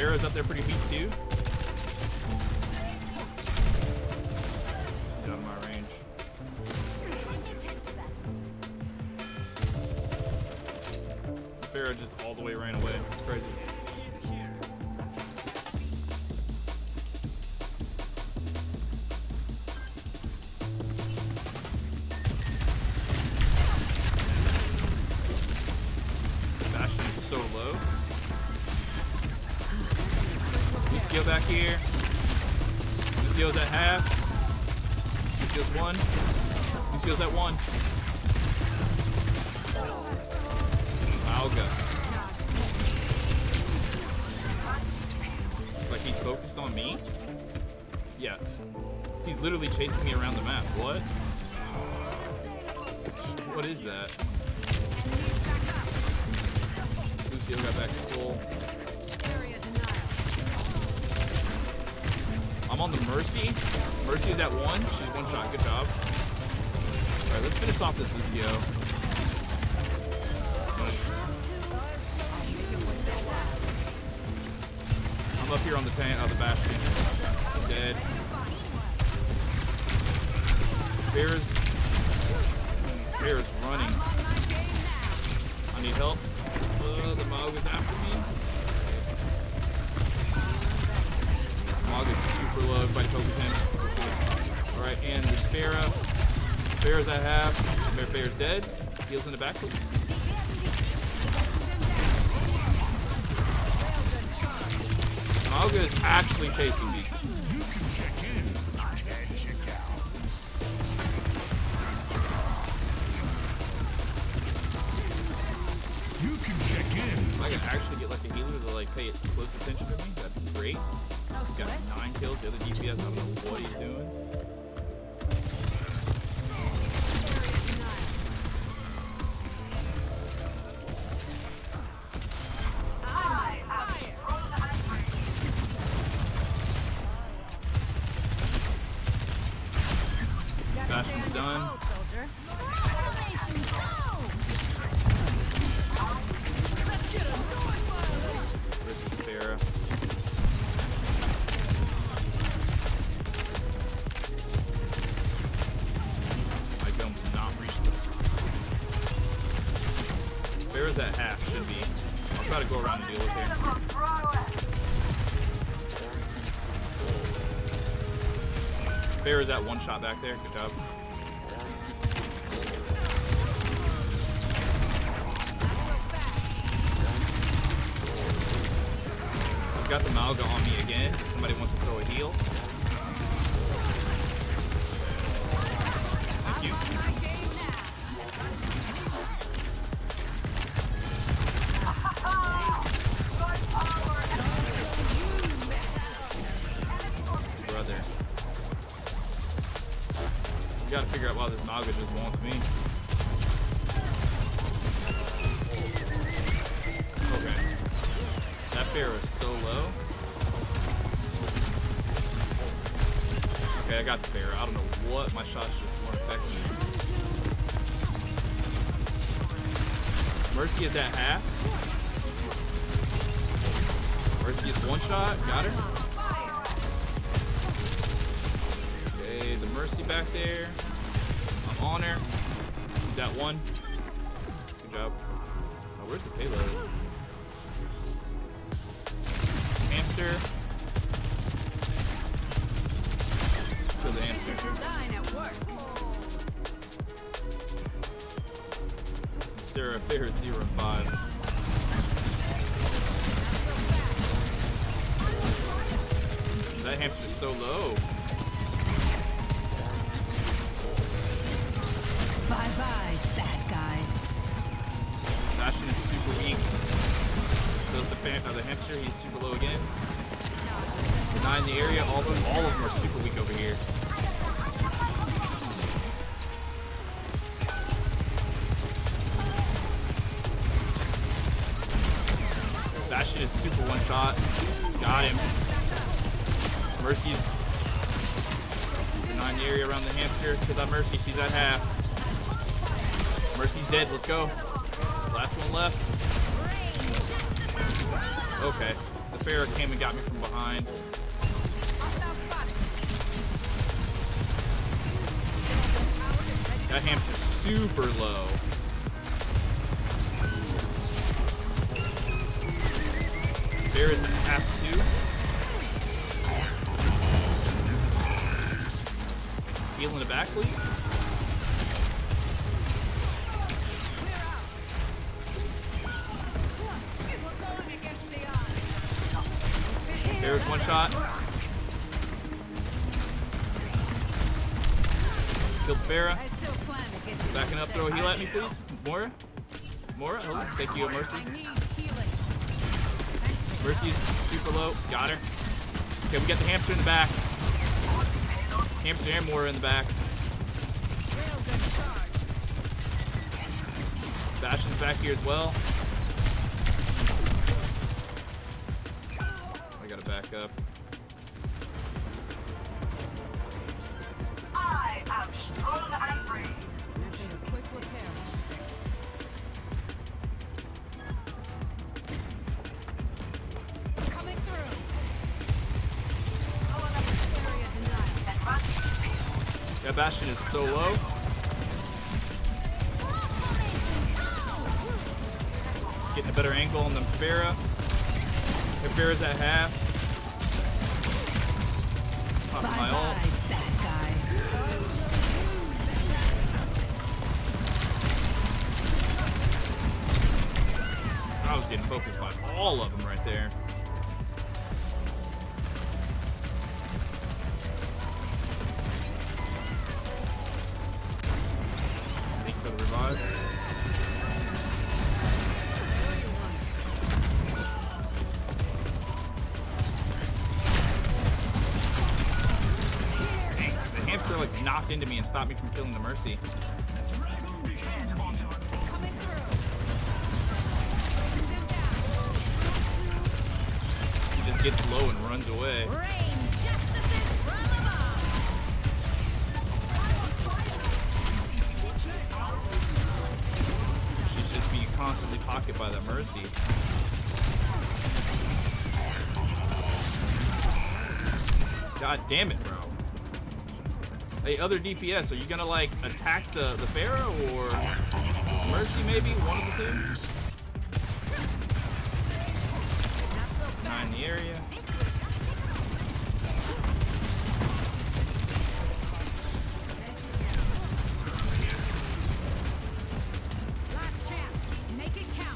Pharaoh's up there pretty weak too. Get out of my range. Pharaoh just all the way ran away. It's crazy. Bastion is so low. Lucio back here. Lucio's at half. Lucio's 1. Lucio's at 1. Alga. Like he's focused on me? Yeah. He's literally chasing me around the map. What? What is that? Lucio got back to full. I'm on the Mercy. Mercy is at 1. She's 1 shot. Good job. Alright, let's finish off this Lucio. I'm up here on the tank, the Bastion. I'm dead. Bear's running. I need help. The Mog is after me. Mog is super low. Everybody focus him. Alright, and there's Pharaoh. Pharaoh's at half. Pharaoh's dead. Heals in the back. Mauga is actually chasing me. If I can actually get like a healer to like pay close attention to me, that'd be great. He's got 9 kills. The other DPS, I don't know what he's doing. Bastion's done. Where's the Pharaoh? My gun will not reach them. Pharaoh's at half, should be. I'll try to go around and deal with him. Pharaoh's at 1 shot back there. Good job. I've got the Malga on me again. If somebody wants to throw a heal. Thank you. Brother. Gotta figure out why this Naga just wants me. Okay. That Pharaoh is so low. Okay, I got the Pharaoh. I don't know what my shots just weren't affecting. Mercy is at half. Mercy is 1 shot. Got her. Okay, the Mercy back there. I'm on her. He's at 1. Good job. Oh, where's the payload? Hamster. Kill the hamster. Sarah Fair 0-5. That hamster's so low. Bye-bye, bad guys. Bastion is super weak. So is the hamster. He's super low again. 9 in the area. All of them are super weak over here. Bastion is super 1 shot. Got him. Mercy's 9 in the area around the hamster. Kill that Mercy. She's at half. Mercy's dead. Let's go. Last one left. Okay. The Pharah came and got me from behind. That hamster's super low. Pharah's at half 2. Heal in the back, please. There's one shot. Killed Pharah. Backing up, throw a heal at me, please. Mora? Mora? Oh, thank you, Mercy. Mercy's super low. Got her. Okay, we got the hamster in the back. Hamster and Mora in the back. Bastion's back here as well. I gotta back up. I am strong and brave. Coming through. That Bastion is so low. Getting a better angle on the Pharah. If Pharah's at half. Popping my ult. Bad guy. I was getting focused by all of them right there. Thank you for the revive. Dang, the hamster like knocked into me and stopped me from killing the Mercy. Gets low and runs away. She's just being constantly pocketed by the Mercy. God damn it, bro. Hey, other DPS, are you gonna like attack the Pharah or Mercy maybe? One of the two? In the area. Last chance. Make it count.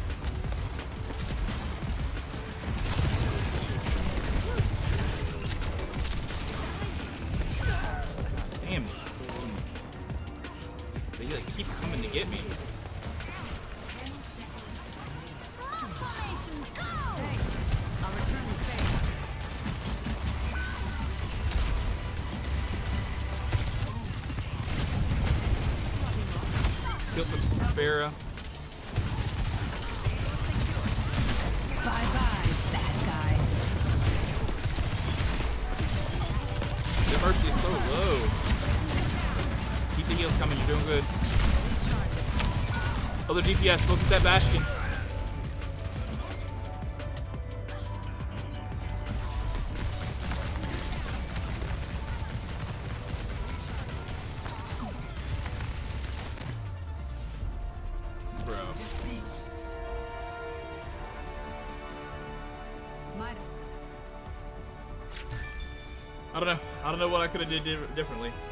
Damn. They like keep coming to get me. Killed the Pharah. Bye-bye, bad guys. The Mercy is so low. Keep the heals coming, you're doing good. Other DPS, focus that Bastion. I don't know what I could have did differently.